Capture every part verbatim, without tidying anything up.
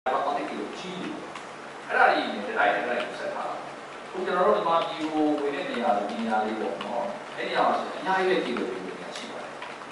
ဘာတိကိုကြီးတယ်အဲ့ဒါကြီးနဲ့တိုင်းနဲ့တိုင်းဆက်ထားတာခုကျွန်တော်တို့ဒီမှာဒီကိုဝင်တဲ့နေရာတွေဒီနေရာလေးပေါ့နော်အဲ့ဒီအောင်ဆိုအများကြီးပဲဒီလိုတွေနေရာရှိပါတယ်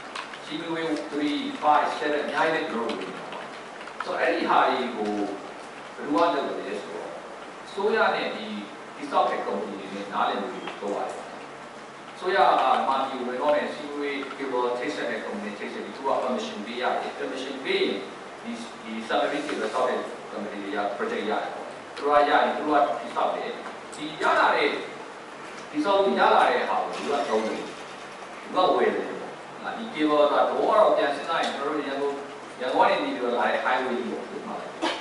G B W three five seven အများကြီးပဲကျွန်တော်တို့ဝင်နေတာပေါ့ဆိုတော့အဲ့ဒီဟာကြီးကိုဘယ်လိုလုပ်လဲဆိုတော့ဆိုရနဲ့ဒီဒီ software company တွေနဲ့နားလည်မှုတွေတော့ပါတယ်ဆိုရကမာဒီဝင်တော့မယ် C B W cable station နဲ့ company station ဒီက permission ပေးရတယ် permission ပေးရင်ဒီဒီ salary တွေပဲဆောက်တဲ့ company တွေက project ရတယ်ပေါ့သူတို့ကရရင်သူတို့ကဒီဆောက်တယ်ဒီရလာတဲ့ဒီဆောက်ဒီရလာတဲ့ဟာကိုသူကသုံးတယ်သူကဝယ်တယ်ပေါ့ဒီ cable ကတော့တော့ပြန်စဉ်းစားရင်တို့ရန်ကုန်ရန်ကုန်နေပြီးတော့လာတဲ့ highway ကိုပြောမှာ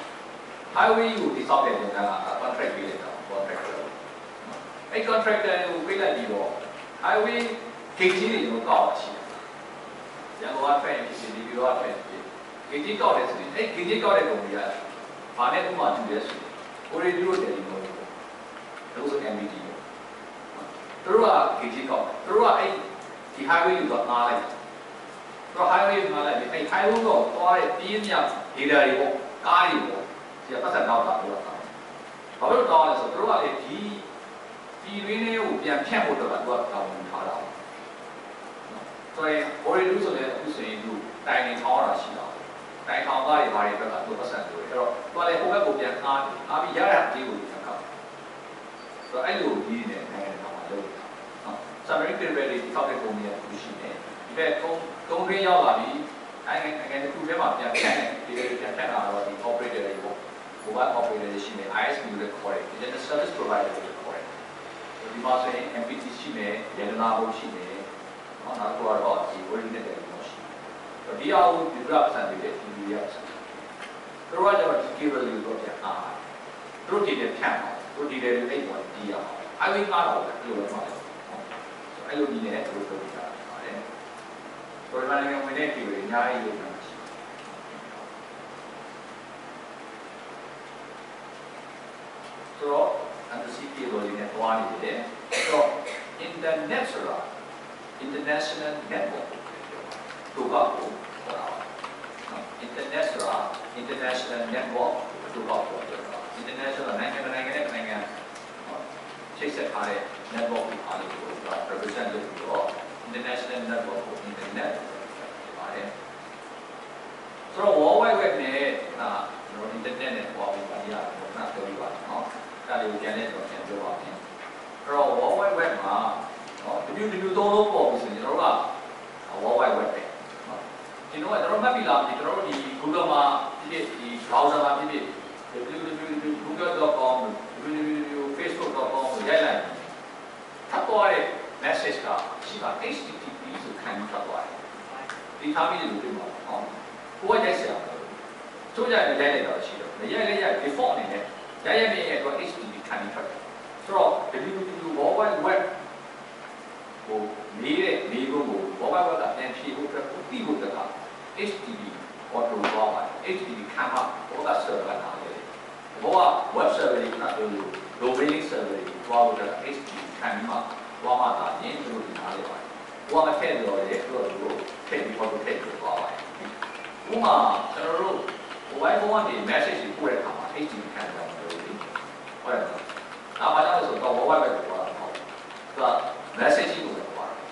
highway ကိုဒီဆောက်တဲ့နေရာက contract ပေးလိုက်တာ contractor အဲ့ contractor ကိုပေးလိုက်ပြီးတော့ highway ဂိတ်ကြီးတွေကိုကောက်တာရှိတယ်ရန်ကုန်က train ဖြစ်ပြီးပြီးတော့ train ဖြစ်ဂိတ်ကြီးကောက်တယ်ဆိုရင်အဲ့ဂိတ်ကြီးကောက်တဲ့ပုံကြီးကဘာနဲ့ဥပမာတူလဲဆိုရင် already လို့တယ်ဒီလိုမျိုးတို့ဆို M B D တို့ကဂိတ်ကြီးကောက်တယ်တို့ကအဲ့ဒီ highway ကိုတော့နားလိုက်တို့ highway ကိုနားလိုက်ပြီးအဲ့ highway ကိုသွားတဲ့ပြင်းပြ data တွေပေါ့ကားတွေပေါ့ဒီပတ်သက်တော့တာတို့ကဘာလို့တောင်းလဲဆိုတော့တို့ကလေဒီဒီရင်းလေးကိုပြန်ဖြတ်ဖို့တော့သူကတောင်းထားတာဆိုရင် already ဆိုလည်းအခုဆိုရင်သူတိုင်နေထောင်းတာရှိတာတိုင်ထောင်းကားတွေဘာတွေဘက်ကသူပတ်သက်လို့အဲ့တော့သူကလည်းဟိုဘက်ကိုပြန်အားအားပြီးရတဲ့အကြီးကိုပြန်ကောက်ဆိုတော့အဲ့လိုကြီးနေနိုင်ငံတော်မှာလုပ်နေတာနော် summary period တွေထောက်တဲ့ပုံမျိုးကိုရှိနေဒီဘက်ကုန်းကုန်းရင်းရောက်လာပြီးနိုင်ငံနိုင်ငံတစ်ခုထဲမှာပြန်ဖြတ်နေဒီလိုပြန်ဖြတ်တာတော့ဒီ operator တွေပေါ့ဟိုဘက် operator တွေရှိနေ I S P လို့ခေါ်တယ် Internet Service Provider လို့ခေါ်တယ်ဒီမှာဆိုရင် M P T ရှိနေရတနာဘုတ်ရှိနေနော်နောက်တော့ဒီ word နဲ့တယ်လို့ရှိတယ်ဒီအားကိုဒီကပ်ဆန်တဲ့ဒီလိုရအောင်တို့ကကျတော့ဒီ cable လေးကိုပြန်အားတို့ဒီတဲ့ဖြတ်အောင်တို့ဒီတဲ့အိတ်ပေါ်တီးအောင်အဲ့ဒီကားတော့ဒီလိုပဲပါတယ်အဲ့လိုဒီနဲ့တို့တို့ကြတာပါတယ်ပရိုဂရမ်ဝင်တဲ့ cable အများကြီးလို့ပြောရှိဆိုတော့ undersea cable လေးနဲ့တွားနေတယ်ဆိုတော့ internet ဆိုတာ international network တို့ကကိုခေါ်တာပါ internet ဆိုတာ international network တို့ကခေါ်တာ international နိုင်ငံနိုင်ငံနဲ့နိုင်ငံချိတ်ဆက်ထားတဲ့ network ကိုအားလုံးကို represent လုပ်ပြီးတော့ international network ကို internet ဖြစ်ပါတယ်ဆိုတော့ world wide web နဲ့ဒါကျွန်တော် internet နဲ့ပေါ်ပြီးပါရအောင်ခဏပြောပြပါနော်ဒါလေးကိုပြန်လဲတော့ပြန်ပြောပါမယ်အဲ့တော့ world wide web မှာနော် W W သုံးလုံးပေါ်ပြီးဆိုရင်ကျွန်တော်တို့က world wide web ပဲကျွန်တော်ကကျွန်တော်မှတ်ပြီးလာပြီကျွန်တော်တို့ဒီ Google မှာဖြစ်ဖြစ်ဒီ browser မှာဖြစ်ဖြစ် w w w dot google dot com w w w dot facebook dot com ကိုရိုက်လိုက်ထပ်သွားတဲ့ message ကရှိတာ H T T P ဆိုခံပြီးထပ်သွားတယ်ဒီထားပြီးလို့ပြောမှာဟောကိုယ်ကရိုက်စရာချိုးကြတယ်ရိုက်လိုက်တော့ရှိတော့ရိုက်လိုက်ရိုက် default အနေနဲ့ရိုက်ရမယ့်အတွက် H T T P ခံပြီးထွက်တယ်ဆိုတော့ w w w world wide web ကိုနေတဲ့နေကုန်ကို world wide web ကပြန်ဖြည့်ဖို့အတွက်ကိုသိဖို့တက်က H T T P ပေါ်တော့သွားပါတယ် H T T P ခံမှာဘောက server ကနားလေဘောက web server တွေကတော့ domain server တွေသွားလို့ H T T P ခံပြီးမှသွားမှသာရင်သူတို့နားလေပါတယ်ဘောကထည့်လို့လေသူတို့ထည့်ပြီးပေါ်တော့ထည့်ပြီးသွားပါတယ်ဥပမာကျွန်တော်တို့ mobile phone ကနေ message တွေပို့တဲ့အခါမှာ H T T P ခံတယ်လို့ဟုတ်တယ်ဒါမှလည်းဆိုတော့ mobile web ကိုသွားတာဟုတ်သူက message ကိုသွားတာ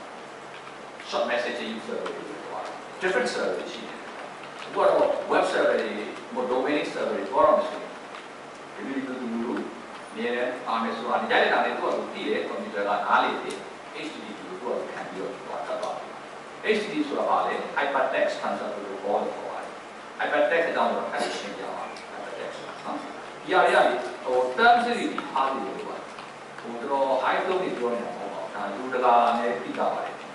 short message ကိုသွားတာ different server ရှိတယ်ဘာလို့ web server တွေ domain server တွေပေါ်တော့မရှိဘူးဒီလိုလိုလိုနေရအားမယ်ဆိုတာညတဲ့တာနဲ့သူကသူတည်တယ်ကွန်ပျူတာကနားလေတယ် H T T P ကိုသူကခံပြီးတော့သွားတတ်သွားတယ် H T T P ဆိုတာဘာလဲ hypertext transfer လို့ခေါ်တယ်ခေါ်တယ် hypertext အကြောင်းတော့အဲ့ဒီရှင်းပြပါ hypertext နော်ဒီအရာတွေဟို terms တွေအားလို့လို့ပါဟိုတော့ high flow တွေပြောနေတာပေါ့ဒါလူတကာနဲ့ပြီးတာပါတယ်ဒီ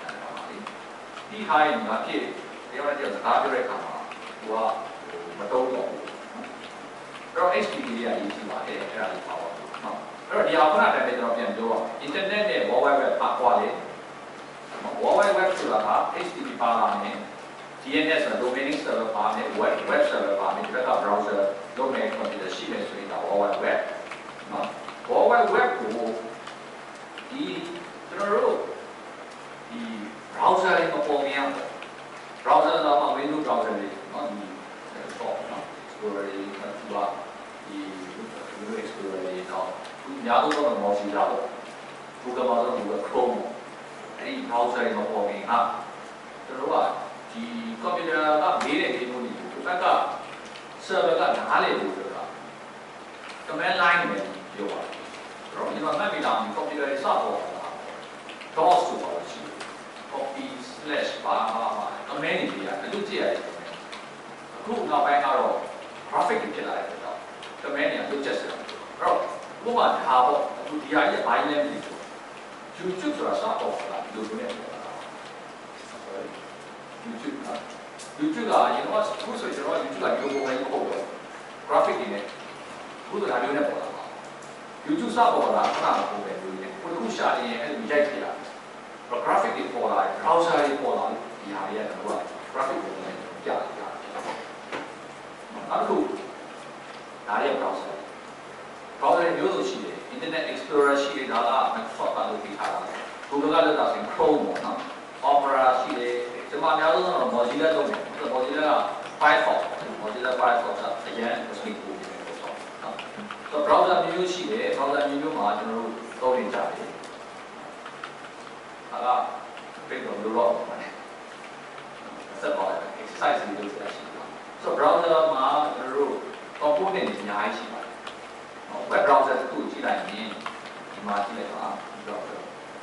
high မှာဖြစ်တယောက်တစ်ယောက်စကားပြောတဲ့အခါမှာသူကမတုံးတော့ဘူးအဲ့တော့ H T T P ကအရေးကြီးပါတယ်အဲ့ဒါလေးပါပါနော်အဲ့တော့ဒီအောင်ခဏတည်းပဲကျွန်တော်ပြန်ပြောပါ internet နဲ့ world wide web ပါကွာလေ world wide web ဆိုတာက H T T P ပါလာမယ် D N S ဆိုတာ domain server ပါမယ် web web server ပါမယ်ဒီဘက်က browser လုပ်မယ် computer ရှိမယ်ဆိုရင်ဒါ world wide web နော် world wide web ကိုဒီကျွန်တော်တို့ဒီ browser လေးမပေါ်မြင်အောင် browser တော့ Windows browser လေးနော်ဒီ software နော် Explorer လေးကများသောတော့ Mozilla ပေါ့ Google မှာတော့ Google Chrome အဲ့ဒီ browser တွေမပေါ်ခင်ဟာကျွန်တော်တို့ကဒီ computer ကမေးတဲ့ဒီလိုမျိုးဒီဘက်က server ကနားလေလို့ဆိုတာ command line နဲ့ပြောပါတယ်အဲ့တော့ဒီမှာမှတ်မိတာဒီ computer တွေစပေါ်တာ dos ဆိုပါလို့ရှိတယ် copy slash ဘာဘာဘာ command တွေပြရတယ်လို့ကြည့်ရတယ်အခုနောက်ပိုင်းကတော့ graphic တွေဖြစ်လာတဲ့တော့ command တွေကလုပ်ချက်စရာအဲ့တော့ဘုရားဒါပေါ့အခုဒီဟာကြီးဘိုင်းလဲမသိဘူး YouTube ဆိုတာစပေါ်လာဒီလိုမျိုးနဲ့ပေါ်လာ YouTube က YouTube ကကျွန်တော်အခုဆိုကျွန်တော် YouTube ကမျိုးပေါ်ပိုင်းပို့တော့ graphic တွေနဲ့အခုဆိုဒါမျိုးနဲ့ပေါ်လာပါ YouTube စပေါ်လာခဏပို့ပဲလို့လေကိုတစ်ခုရှာနေရင်အဲ့လိုရိုက်ကြည့်တာ graphic တွေပေါ်လာ browser တွေပေါ်လာဒီဟာတွေကတော့ graphic တွေနဲ့ပြရတယ်နောက်တစ်ခုဒါတွေ browser browser မျိုးစုံရှိတယ် Internet Explorer ရှိတယ်ဒါက Microsoft ကလုပ်ပေးထားတာ Google ကလုပ်တာဆိုရင် Chrome ပေါ့နော် Opera ရှိတယ်ဒီမှာအများဆုံးတော့ Mozilla လုပ်တယ် Mozilla က Firefox Mozilla Firefox ကအရင် speed ပို့နေတယ်ပေါ့နော်ဆိုတော့ browser မျိုးရှိတယ် browser မျိုးမှာကျွန်တော်တို့သုံးနေကြတယ်ဒါကပြတော့လို့တော့ဆက်ပါမယ် exercise တွေလုပ်ရရှိတယ်ဆိုတော့ browser မှာကျွန်တော်တို့ component တွေအများကြီးရှိပါတယ် web browser တစ်ခုကြည့်လိုက်ရင်ဒီမှာကြည့်လိုက်ပါ browser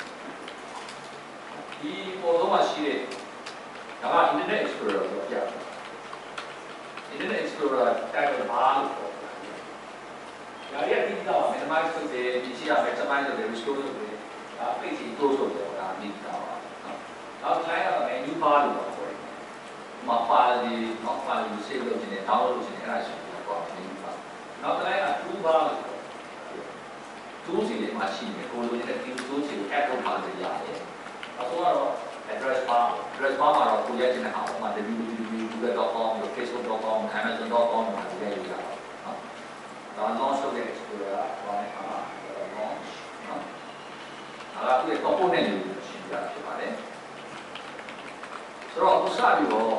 ဒီပေါ်တော့မှရှိတဲ့ဒါက Internet Explorer ကိုပြတယ် Internet Explorer တိုက်တော့ဘာလို့ပေါ့ဒါရီအတိအကျ minimize လုပ်တယ်ဒီရှိရ maximize လုပ်တယ် restore လုပ်တယ်ဒါ page ကြီး close လုပ်တယ်ဒါအတိအကျပါနောက် client က menu bar လို့ပြောတယ်ဒီမှာ file တွေ not file တွေ save လုပ်နေတယ် download လုပ်နေတယ်အဲ့ဒါရှိတယ်ပေါ့ menu bar နောက် client က toolbar လို့ပြောတယ် tools တွေမှာရှိတယ်ကိုလိုနေတဲ့ tools တွေကို add လုပ်ထားလို့ရတယ်အခုကတော့ address bar address bar မှာတော့ကိုရတဲ့ဟာဥပမာ w w w dot google dot com facebook dot com amazon dot com မှာဒီလိုရတာနော်ဒါ launch လုပ်တဲ့ explorer ကဘာလဲအာ launch နော်အဲ့ဒါသူ့ရဲ့ component တွေကိုရှင်းပြတာဖြစ်ပါတယ်ဆိုတော့အခုစပြီးတော့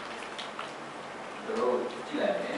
တို့ကြည့်လိုက်မယ်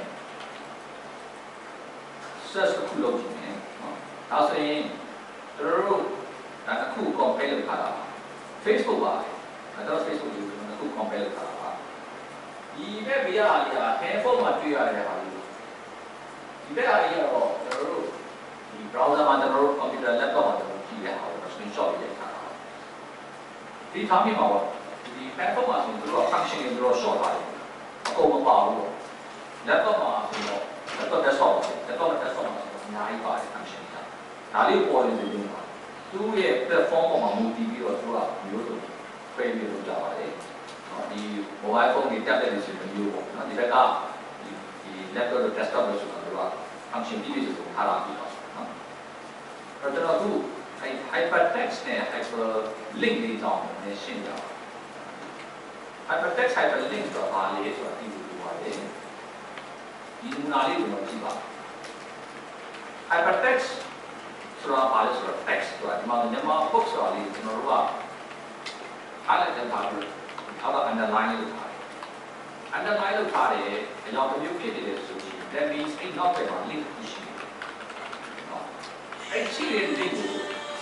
search တစ်ခုလုပ်ကြည့်မယ်နော်ဒါဆိုရင်တို့တို့ဒါတစ်ခု compare လုပ်ထားတာ Facebook ပါအဲ့တော့ Facebook ကိုတစ်ခု compare လုပ်ထားတာပါဒီဘက်ဘေးကအရာ handphone မှာတွေ့ရတဲ့ဟာလေးဒီဘက်အရာကတော့ကျွန်တော်တို့ဒီ browser မှာကျွန်တော်တို့ computer laptop မှာကျွန်တော်ကြည့်ရတာကို screenshot ရိုက်ထားတာဒီထားမိမှာပေါ့ဒီ handphone မှာဆိုရင်တို့ function တွေတို့ short ပါတယ်အကုန်မပါဘူးပေါ့ laptop မှာဆိုတော့ laptop desktop မှာ laptop desktop မှာဆိုတော့အများကြီးပါတယ် function တွေဒါလေးပေါ်နေတယ်လို့သူ့ရဲ့ platform ပေါ်မှာမူတည်ပြီးတော့သူကမျိုးစုံဖိပြီးလုပ်ကြပါတယ်။နော်ဒီ mobile phone တွေ tablet တွေဆိုရင်မျိုးပေါ့နော်ဒီဘက်ကဒီဒီ laptop တို့ desktop တို့ဆိုတော့သူက function ပြည့်ပြည့်စုံစုံထားတာပြီးတော့နော်။အဲ့တော့သူအဲ hypertext နဲ့ hyperlink တွေကြောင့်လည်းရှင်းကြပါ hypertext hyperlink ဆိုတာဘာလဲဆိုတာသိဖို့လိုပါတယ်။ဒီနမူနာလေးကိုကြည့်ပါ hypertextဆိုတာဘာလဲဆိုတော့ text ဆိုတာဒီမှာမြန်မာ book ဆိုတာလေးကျွန်တော်တို့က highlight လုပ်ထားပြီးအောက်က underline လုပ်ထားတယ် underline လုပ်ထားတယ်အကြောင်းတစ်မျိုးဖြစ်နေတယ်ဆိုရင် that means အဲ့နောက်ပဲမှာ link ရှိတယ်နော်အဲ့ရှိတဲ့ link ကို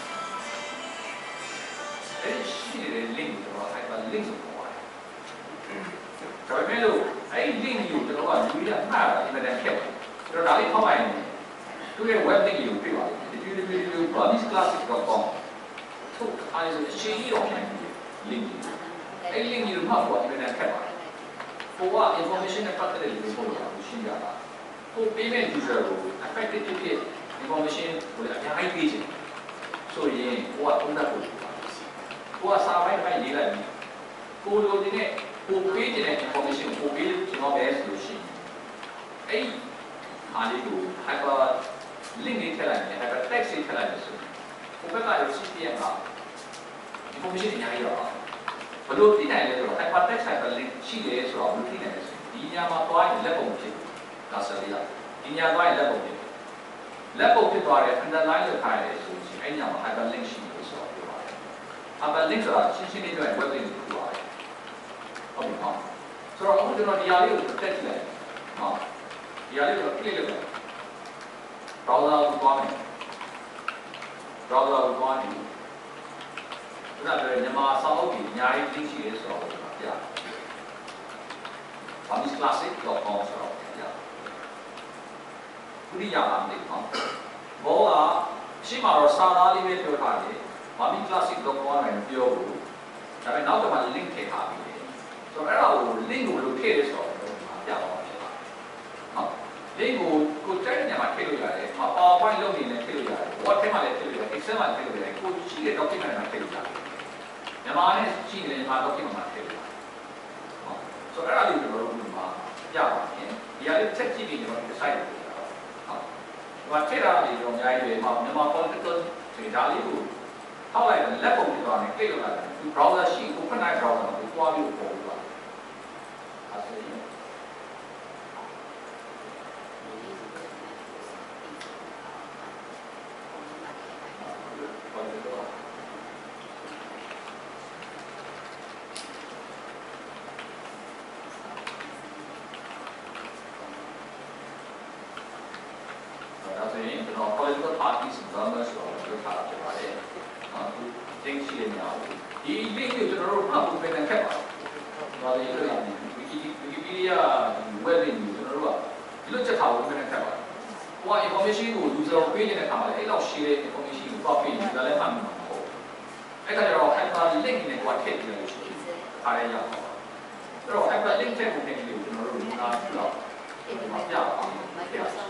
အဲ့ရှိတဲ့ link ကိုတော့ hyperlink ဆိုခေါ်ပါတယ်ဒါပေမဲ့လို့အဲ့ link ကိုကျွန်တော်ကယူရမှားတာအင်မတန်ခက်ပါတယ်ကျွန်တော်ဒါလေးထောက်လိုက်ရင်သူ့ရဲ့ web link ကိုပြပါလိမ့်မယ် w w w dot this classic dot com ထုတ်အားလုံးအရှိကြီးတော့နိုင်တယ် link အဲ့ link ကိုမှတ်ဖို့အမှန်တန်ခက်ပါတယ်ဟိုက information နဲ့ပတ်သက်တဲ့လူတွေပို့တာကိုရှင်းပြတာဟို payment user ကို affected ဖြစ်ဖြစ် information ကိုလည်းအများကြီးပေးချင်ဆိုရင်ဟိုကသုံးသပ်ဖို့ဟိုကစာပိုင်းပိုင်းရေးလိုက်ပြီးကိုလိုချင်တဲ့ဟိုပေးချင်တဲ့ information ကိုပေးကျွန်တော်ပဲဆိုလို့ရှိရင်အဲ့အားလေးကို hyper link လေးထည့်လိုက်ရင် hypertext လေးထည့်လိုက်လို့ဆိုဟိုဘက်ကရ C P M က information အများကြီးတော့ဘလို့သိနိုင်လဲဆိုတော့ hypertext hyperlink ရှိတယ်ဆိုတော့ဘလို့သိနိုင်လဲဆိုဒီညမှာသွားရင်လက်ပုံဖြစ်ဒါဆက်လေးရဒီညသွားရင်လက်ပုံဖြစ်လက်ပုံဖြစ်သွားတယ် underline လောက်ထားရတယ်ဆိုရင်အဲ့ညမှာ hyperlink ရှိတယ်ဆိုတော့ပြောပါတယ် hyperlink ဆိုတာရှင်းရှင်းလေးပြောရင် web link ကိုပြောပါတယ်ဟုတ်ပြီနော်ဆိုတော့အခုကျွန်တော်ဒီဟာလေးကို protect လိုက်နော်ဒီဟာလေးကို click လုပ်လိုက် browser ကိုသွားမယ် browser ကိုသွားနေခုနကပြောမြန်မာစာအုပ်ကြီးအများကြီး link ရှိရဲဆိုတော့ပြ bamis classic dot com ဆိုတော့ပြခုဒီရလာမယ်နော်ဘောကရှင်းမှာတော့စာသားလေးပဲပြောထားတယ် bamis classic dot com နဲ့ပြောဘူးဒါပေမဲ့နောက်တစ်ခါ link ထည့်ထားပြီဆိုတော့အဲ့ဒါကို link ကိုဘယ်လိုထည့်လဲဆိုတော့ပြပါမယ်နော် link ကိုကိုကြိုက်တဲ့နေရာမှာထည့်လို့ရတယ် PowerPoint လုပ်နေလည်းထည့်လို့ရတယ် Word ထဲမှာလည်းထည့်လို့ရတယ် Excel မှာထည့်လို့ရတယ်ကိုရှိတဲ့ document မှာထည့်လို့ရတယ်မြန်မာနဲ့ရှိနေတဲ့မြန်မာ document မှာထည့်လို့ရတယ်နော်ဆိုတော့အဲ့ဒါလေးကိုကျွန်တော်တို့ဒီမှာပြပါမယ်ဒီဟာလေးချက်ကြည့်ပြီးကျွန်တော်တို့ site ကိုပြတာဟုတ်ဒီမှာထည့်တာလေးတော့အများကြီးပဲမြန်မာ political ဒီဒါလေးကိုထောက်လိုက်တယ်လက်ပုံပြသွားတယ် click လုပ်လိုက်တယ်ဒီ browser ရှိကိုဖွင့်လိုက် browser ကိုတွားပြီးပေါ်ပြီးသွားအဲ့ဒါလေးpolitical parties governments ဆိုတော့ပြောထားတာဖြစ်ပါတယ်။အခု link ရှိတဲ့နေရာကိုဒီ link ကိုကျွန်တော်တို့မှတ်ဖို့ပြန်ခက်ပါတယ်။ဒါလေးတွေ့ရတယ် Wikipedia web link ကိုကျွန်တော်တို့ကဒီလိုချက်ထားဖို့ပြန်ခက်ပါတယ်။ဟိုက information ကို user ကိုပေးနေတဲ့အခါမှာလည်းအဲ့လောက်ရှိတဲ့ information ကိုပေါ့ပေးနေတာလည်းမှတ်မှာမဟုတ်ဘူး။အဲ့ဒါကြတော့ hyper link နဲ့ကိုထည့်ပြီးလို့ရှိရင်အားရရအောင်။အဲ့တော့ hyper link ထည့်ဖို့ပြန်ပြီးကျွန်တော်တို့ဒီမှာပြတော့ဒီမှာပြပါအောင်။ပြပါ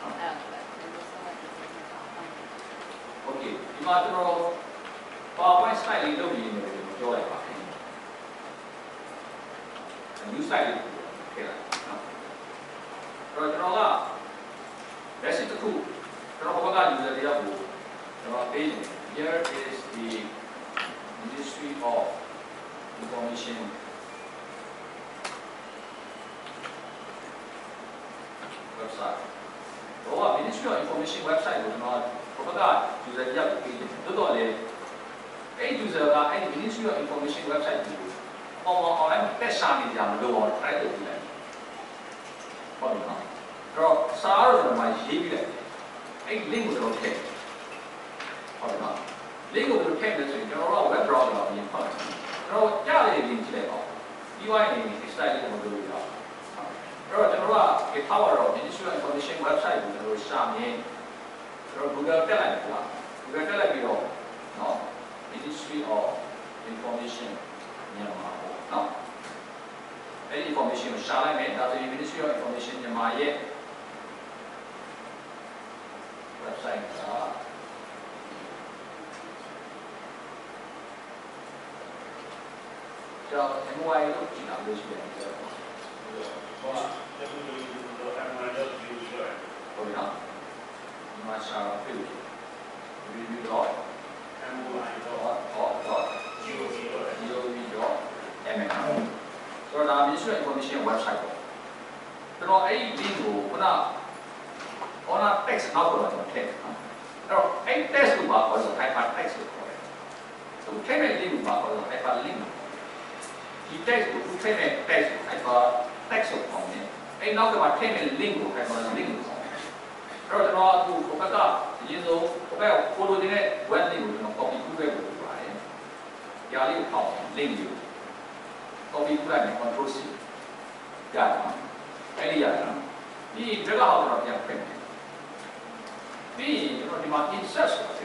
โอเคဒီမှာကျွန်တော် PowerPoint slide လေးလုပ်ပြီးနေတယ်ပြောလိုက်ပါမယ် new slide လေးထည့်လိုက်နော်အဲ့တော့ကျွန်တော်က basic တစ်ခုကျွန်တော်ဘက်က user တွေရောက်ကိုကျွန်တော်ပေးတယ် here is the Ministry of Information website တော့ Ministry of Information website ကိုကျွန်တော်ဘက်က user တယောက်ပေးတယ်တော်တော်လေးအဲ့ user ကအဲ့ Ministry of Information website ကို online တက်ရှာနေကြမလို့တော့ try လုပ်ကြည့်လိုက်ဟုတ်ပြီနော်အဲ့တော့စာရတော့ကျွန်တော်ရေးပြလိုက်အဲ့ link ကိုကျွန်တော်ထည့်ဟုတ်ပြီနော် link ကိုကျွန်တော်ထည့်လို့ဆိုရင်ကျွန်တော်တို့ web browser ကိုပြင်ဖတ်ကျွန်တော်ကြားရတဲ့ link ကြည့်လိုက်ပါပြီးသွားရင် extract လေးကိုလုပ်ရအောင်အဲ့တော့ကျွန်တော်တို့က power တော့ Ministry of Information website ကိုကျွန်တော်တို့ရှာမြင်ကျွန်တော် Google တက်လိုက်ပြီလား Google တက်လိုက်ပြီးတော့နော် Ministry of Information မြန်မာပေါ့နော်အဲ့ဒီ information ကိုရှာလိုက်မယ်ဒါဆိုရင် Ministry of Information မြန်မာရဲ့ website ကကျွန်တော် M Y လို့ကြည့်တာလို့ရှိတယ်ဆိုတော့ဟော W W W dot M Y dot U S ဟုတ်နော်ဒီမှာရှာပြီး www dot M Y dot G O V dot M N ဆိုတော့ဒါ Ministry of Information website ပေါ့ကျွန်တော်အဲ့ဒီ link ကိုခုန honor text နောက်တော့ကျွန်တော်ထည့်နော်အဲ့တော့အဲ့ text ကိုပါခေါ်ဆို hyper text ကိုခေါ်တယ်ဆိုထည့်မဲ့ link ကိုပါခေါ်ဆို hyper link ဒီ text ကိုထည့်မဲ့ text ကို hyper text ကိုခေါ်တယ်အဲ့နောက်ကမှထည့်မဲ့ link ကို hyper link ကိုခေါ်တယ်အဲ့တော့ကျွန်တော်အခုဘက်ကအရင်ဆုံးဘက်က follow နေတဲ့ web link ကိုကျွန်တော် copy ကူးခဲ့လို့ပါတယ်။ညာလေးကိုထောက် link ကို copy ကူးလိုက်ရင် control C ရတယ်နော်။အဲ့ဒီရတယ်နော်။ဒီ drag out တော့ပြန်ဖွင့်တယ်။ပြီးရင်ကျွန်တော်ဒီမှာ insert ဆိုတာ